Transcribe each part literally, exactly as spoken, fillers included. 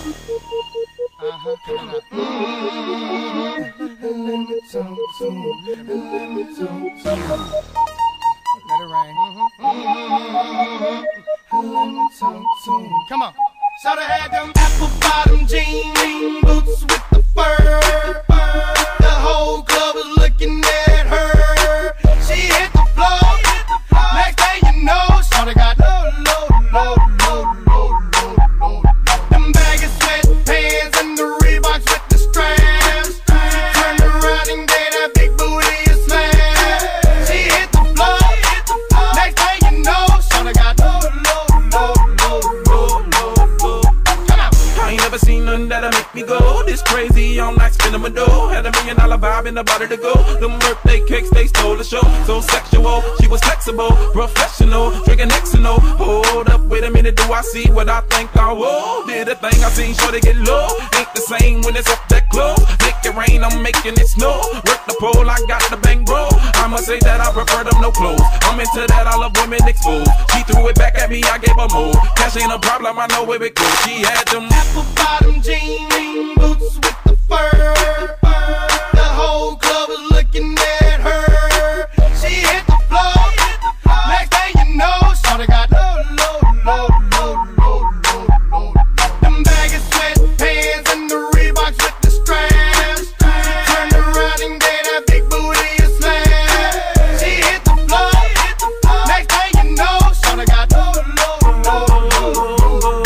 Uh-huh, coming up. Let me talk to you. Let me talk to you. Let it rain. Let me talk to you. Come on. Shoulda had them apple bottom jean boots with the fur. The whole club was looking at her. She hit the floor. Next thing you know, shoulda got low, low, low, low, low, low, low. Them baggy sweatpants and the Reeboks with the straps. She turned around and gave that big booty a slam. She hit the floor. Next thing you know, shoulda got low, low, low, low, low, low. I ain't never seen nothing that'll make me go this crazy. I'm like spinning my dough. Had a million dollar vibe in the body to go. Them birthday cakes, they stole the show. So sexual, she was flexible, professional, drinking Xano. Hold up, wait a minute, do I see what I think I will? Did a thing I seen, sure they get low. Ain't the same when it's up that close. Make it rain, I'm making it snow. Work the pole, I got the bang bro. I must say that I prefer them no clothes. I'm into that, I love women exposed. She threw it back at me, I gave her more. Cash ain't a problem, I know where it goes. She had them apple bottom jean boots with the fur. The whole club was looking at her. She hit the floor. Next thing you know, shawty got low, low, low, low, low, low, low. Them baggy sweatpants and the Reeboks with the straps. She turned around and gave that big booty a slam. She hit the floor. Next thing you know, shawty got low, low, low, low, low.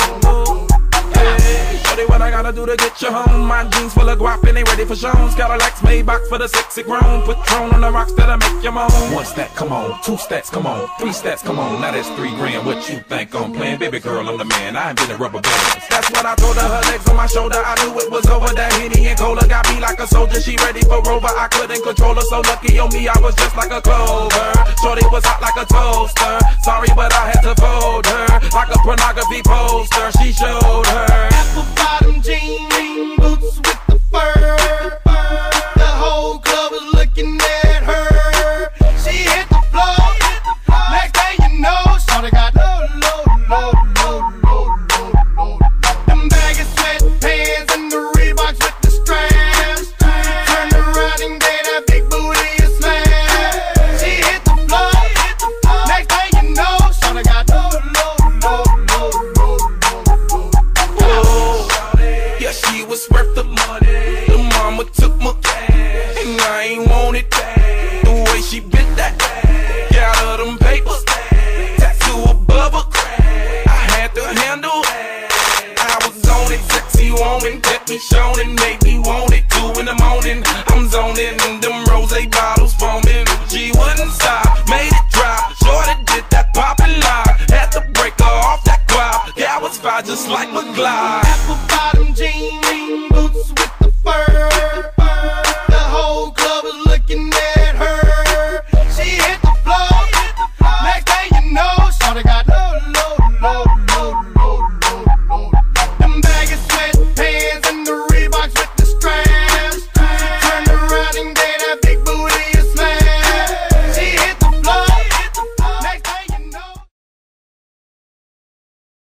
What I gotta do to get you home? My jeans full of guap and they ready for shows. Got a Lex Maybach for the sexy grown. Patron on the rocks that'll make you moan. One stat, come on. Two stats, come on. Three stats, come on. Now that's three grand. What you think I'm playing? Baby girl, I'm the man. I ain't been a rubber band. That's what I told her. Her legs on my shoulder. I knew it was over. That Henny and Cola got me like a soldier. She ready for Rover. I couldn't control her. So lucky on me, I was just like a clover. Shorty was hot like a toaster. Sorry, but I had to fold her like a pornography poster. She showed her apple bottom jean boots with the fur. The whole club was looking at her. She hit the floor. Next thing you know, shawty got low, low, low, low, low, low, low. Them baggy sweatpants and the Reeboks with the straps. Turned around and gave that big booty a slam. She hit the floor. Next thing you know, shawty got low, low, low, low, low, low, low. Yeah, she was worth the money. The mama took my cash, and I ain't want it back. The way she bit that ass, got her them papers, tattoo above her crack. I had to handle it. I was on it, sexy woman, kept me showing, and made me want it. Two in the morning, I'm zoning, and them rose bottles foaming. She wouldn't stop, made it